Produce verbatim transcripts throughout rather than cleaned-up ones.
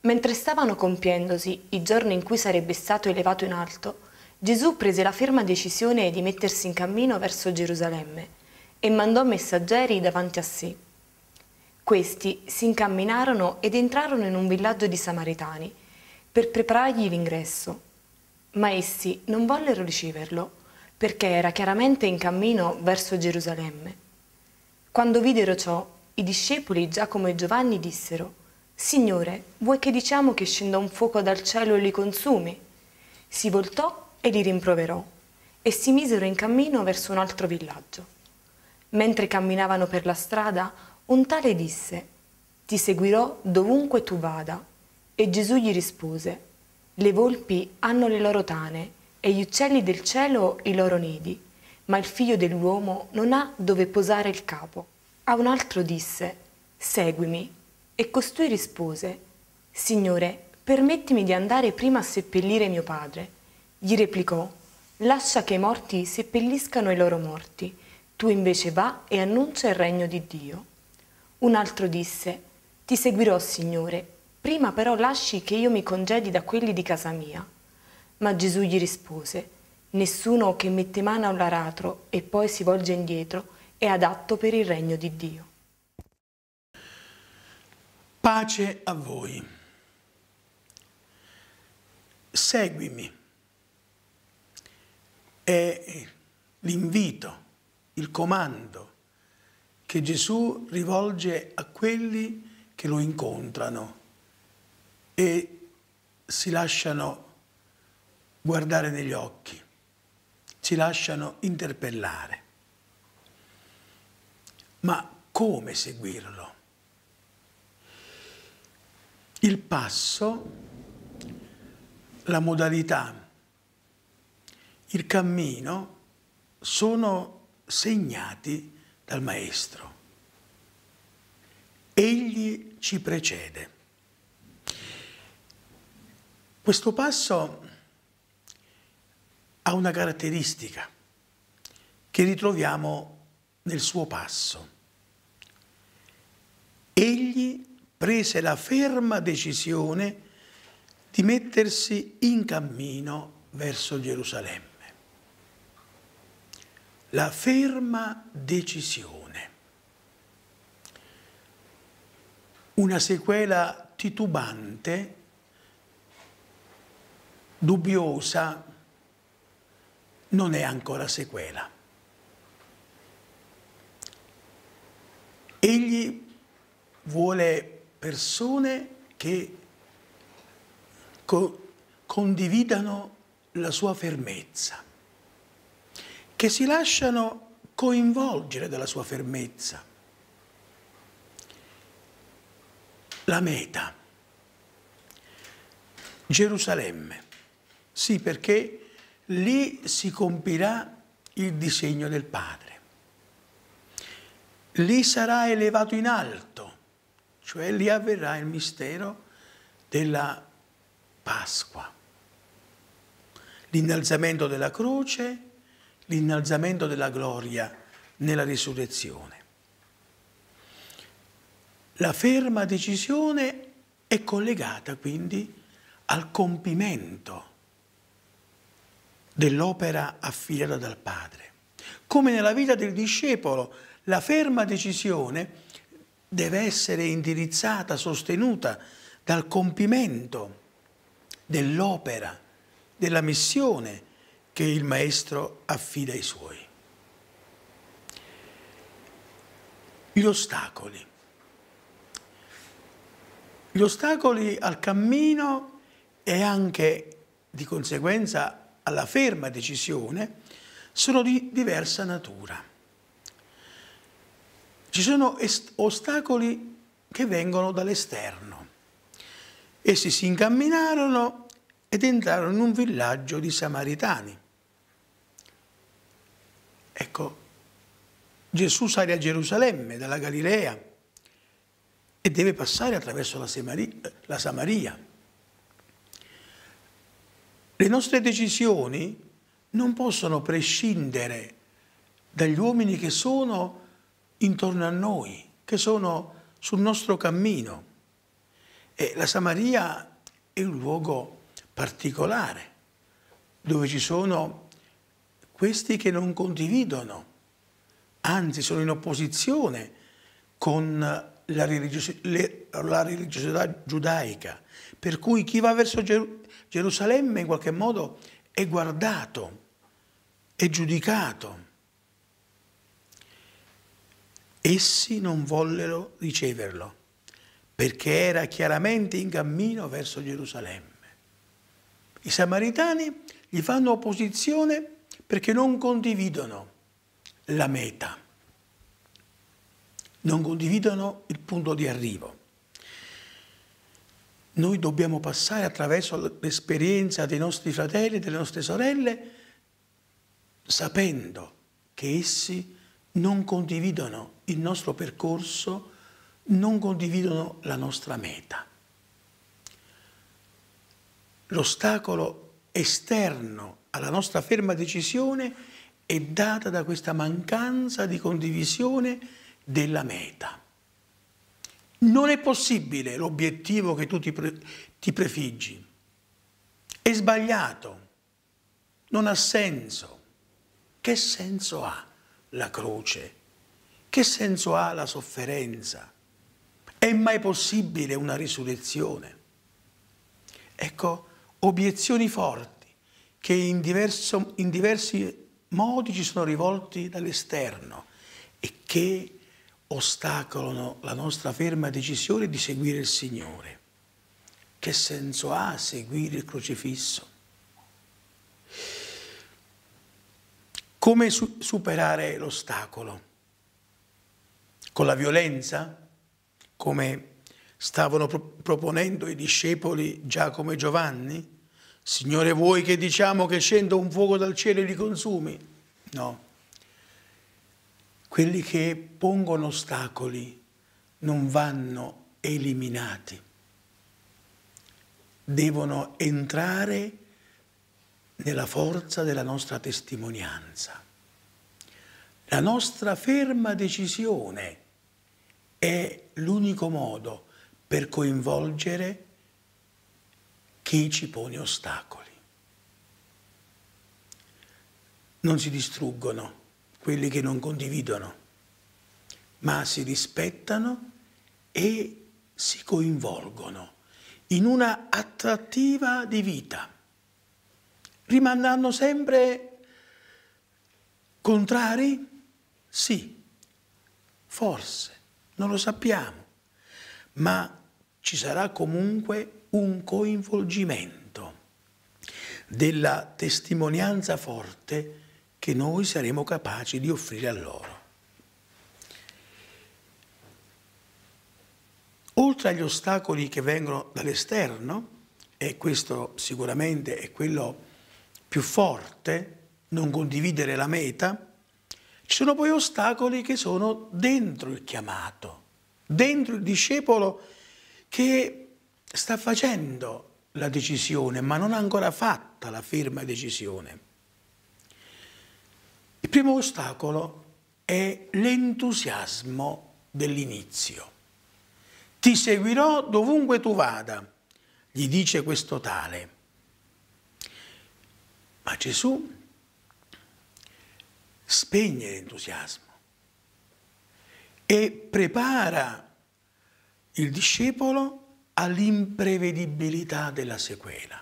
Mentre stavano compiendosi i giorni in cui sarebbe stato elevato in alto, Gesù prese la ferma decisione di mettersi in cammino verso Gerusalemme e mandò messaggeri davanti a sé. Questi si incamminarono ed entrarono in un villaggio di Samaritani per preparargli l'ingresso. Ma essi non vollero riceverlo, perché era chiaramente in cammino verso Gerusalemme. Quando videro ciò, i discepoli Giacomo e Giovanni dissero: «Signore, vuoi che diciamo che scenda un fuoco dal cielo e li consumi?» Si voltò e li rimproverò, e si misero in cammino verso un altro villaggio. Mentre camminavano per la strada, un tale disse: «Ti seguirò dovunque tu vada». E Gesù gli rispose: «Le volpi hanno le loro tane e gli uccelli del cielo i loro nidi, ma il figlio dell'uomo non ha dove posare il capo». A un altro disse: «Seguimi». E costui rispose: «Signore, permettimi di andare prima a seppellire mio padre». Gli replicò: «Lascia che i morti seppelliscano i loro morti, tu invece va e annuncia il regno di Dio». Un altro disse: «Ti seguirò, Signore, prima però lasci che io mi congedi da quelli di casa mia». Ma Gesù gli rispose: «Nessuno che mette mano all'aratro e poi si volge indietro è adatto per il regno di Dio». Pace a voi. Seguimi. È l'invito, il comando che Gesù rivolge a quelli che lo incontrano e si lasciano guardare negli occhi, si lasciano interpellare. Ma come seguirlo? Il passo, la modalità, il cammino sono segnati dal Maestro. Egli ci precede. Questo passo ha una caratteristica che ritroviamo nel suo passo. Egli prese la ferma decisione di mettersi in cammino verso Gerusalemme. La ferma decisione. Una sequela titubante, dubbiosa, non è ancora sequela. Egli vuole persone che co- condividano la sua fermezza, che si lasciano coinvolgere dalla sua fermezza. La meta, Gerusalemme, sì, perché lì si compirà il disegno del Padre. Lì sarà elevato in alto, cioè lì avverrà il mistero della Pasqua. L'innalzamento della croce, l'innalzamento della gloria nella risurrezione. La ferma decisione è collegata quindi al compimento dell'opera affidata dal Padre. Come nella vita del discepolo, la ferma decisione deve essere indirizzata, sostenuta dal compimento dell'opera, della missione che il Maestro affida ai Suoi. Gli ostacoli. Gli ostacoli al cammino e anche, di conseguenza, alla ferma decisione sono di diversa natura. Ci sono ostacoli che vengono dall'esterno. Essi si incamminarono ed entrarono in un villaggio di Samaritani. Ecco, Gesù sale a Gerusalemme dalla Galilea e deve passare attraverso la Samaria. La Samaria. Le nostre decisioni non possono prescindere dagli uomini che sono intorno a noi, che sono sul nostro cammino. E la Samaria è un luogo particolare, dove ci sono questi che non condividono, anzi sono in opposizione con la, religios- le, la religiosità giudaica, per cui chi va verso Geru- Gerusalemme in qualche modo è guardato, è giudicato. Essi non vollero riceverlo, perché era chiaramente in cammino verso Gerusalemme. I samaritani gli fanno opposizione perché non condividono la meta, non condividono il punto di arrivo. Noi dobbiamo passare attraverso l'esperienza dei nostri fratelli e delle nostre sorelle sapendo che essi non condividono il nostro percorso, non condividono la nostra meta. L'ostacolo esterno alla nostra ferma decisione è data da questa mancanza di condivisione della meta. Non è possibile l'obiettivo che tu ti, pre- ti prefiggi. È sbagliato, non ha senso. Che senso ha la croce? Che senso ha la sofferenza? È mai possibile una risurrezione? Ecco, obiezioni forti che in, diverso, in diversi modi ci sono rivolti dall'esterno e che ostacolano la nostra ferma decisione di seguire il Signore. Che senso ha seguire il crocifisso? Come su- superare l'ostacolo? Con la violenza? Come stavano pro- proponendo i discepoli Giacomo e Giovanni? Signore, vuoi che diciamo che scenda un fuoco dal cielo e li consumi? No. Quelli che pongono ostacoli non vanno eliminati. Devono entrare nella forza della nostra testimonianza. La nostra ferma decisione è l'unico modo per coinvolgere chi ci pone ostacoli. Non si distruggono quelli che non condividono, ma si rispettano e si coinvolgono in una attrattiva di vita. Rimanendo sempre contrari? Sì, forse, non lo sappiamo, ma ci sarà comunque un coinvolgimento della testimonianza forte che noi saremo capaci di offrire a loro. Oltre agli ostacoli che vengono dall'esterno, e questo sicuramente è quello più forte, non condividere la meta, ci sono poi ostacoli che sono dentro il chiamato, dentro il discepolo che sta facendo la decisione, ma non ha ancora fatta la ferma decisione. Il primo ostacolo è l'entusiasmo dell'inizio. Ti seguirò dovunque tu vada, gli dice questo tale. Ma Gesù spegne l'entusiasmo e prepara il discepolo all'imprevedibilità della sequela.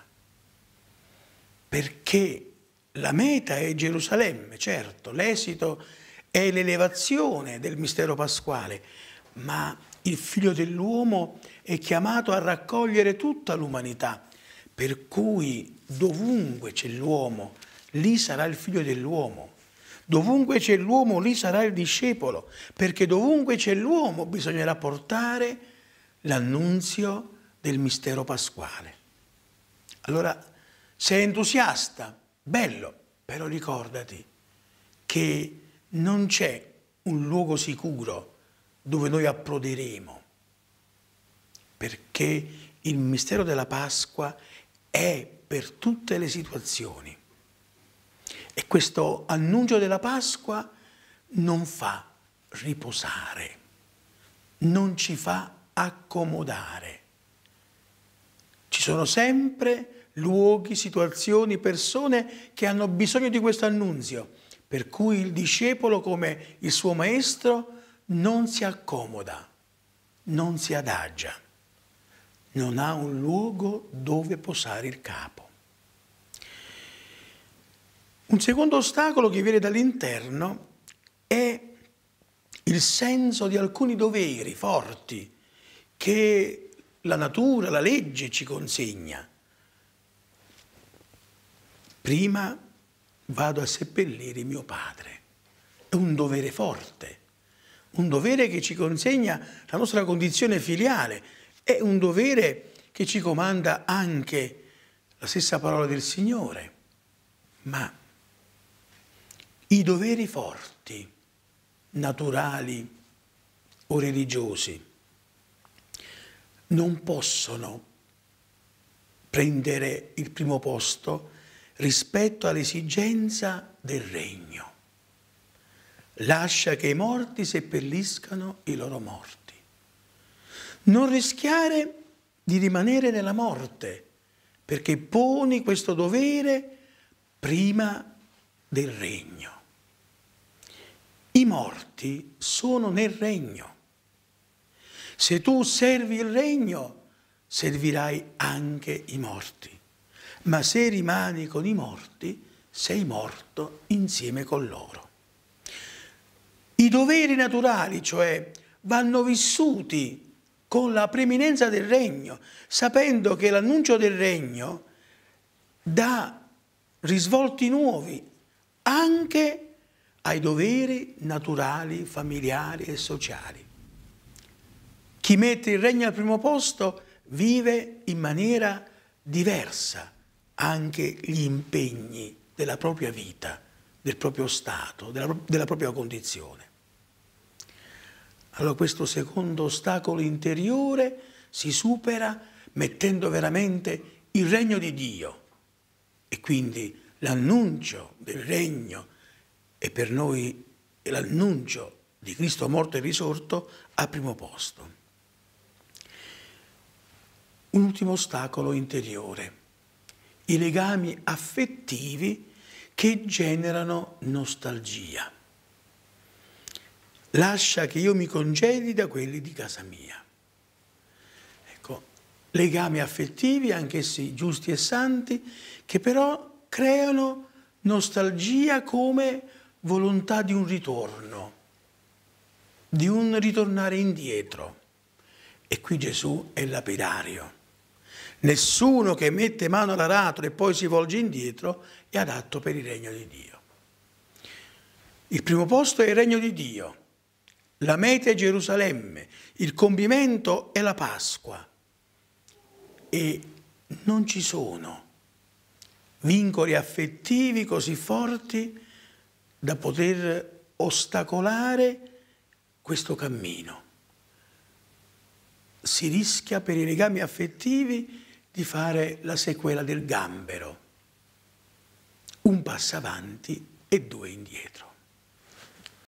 Perché la meta è Gerusalemme, certo, l'esito è l'elevazione del mistero pasquale, ma il Figlio dell'uomo è chiamato a raccogliere tutta l'umanità, per cui dovunque c'è l'uomo, lì sarà il Figlio dell'uomo. Dovunque c'è l'uomo, lì sarà il discepolo, perché dovunque c'è l'uomo bisognerà portare l'annunzio del mistero pasquale. Allora, sei entusiasta, bello, però ricordati che non c'è un luogo sicuro dove noi approderemo, perché il mistero della Pasqua è per tutte le situazioni. E questo annuncio della Pasqua non fa riposare, non ci fa accomodare, sono sempre luoghi, situazioni, persone che hanno bisogno di questo annunzio, per cui il discepolo, come il suo maestro, non si accomoda, non si adagia, non ha un luogo dove posare il capo. Un secondo ostacolo che viene dall'interno è il senso di alcuni doveri forti che la natura, la legge ci consegna. Prima vado a seppellire mio padre. È un dovere forte, un dovere che ci consegna la nostra condizione filiale, è un dovere che ci comanda anche la stessa parola del Signore. Ma i doveri forti, naturali o religiosi, non possono prendere il primo posto rispetto all'esigenza del regno. Lascia che i morti seppelliscano i loro morti. Non rischiare di rimanere nella morte, perché poni questo dovere prima del regno. I morti sono nel regno. Se tu servi il regno, servirai anche i morti. Ma se rimani con i morti, sei morto insieme con loro. I doveri naturali, cioè, vanno vissuti con la preeminenza del regno, sapendo che l'annuncio del regno dà risvolti nuovi anche ai doveri naturali, familiari e sociali. Chi mette il regno al primo posto vive in maniera diversa anche gli impegni della propria vita, del proprio stato, della, della propria condizione. Allora questo secondo ostacolo interiore si supera mettendo veramente il regno di Dio e quindi l'annuncio del regno e per noi l'annuncio di Cristo morto e risorto al primo posto. Un ultimo ostacolo interiore, i legami affettivi che generano nostalgia. Lascia che io mi congedi da quelli di casa mia. Ecco, legami affettivi, anch'essi giusti e santi, che però creano nostalgia come volontà di un ritorno, di un ritornare indietro. E qui Gesù è lapidario. Nessuno che mette mano all'aratro e poi si volge indietro è adatto per il regno di Dio. Il primo posto è il regno di Dio, la meta è Gerusalemme, il compimento è la Pasqua e non ci sono vincoli affettivi così forti da poter ostacolare questo cammino. Si rischia per i legami affettivi di fare la sequela del gambero, un passo avanti e due indietro.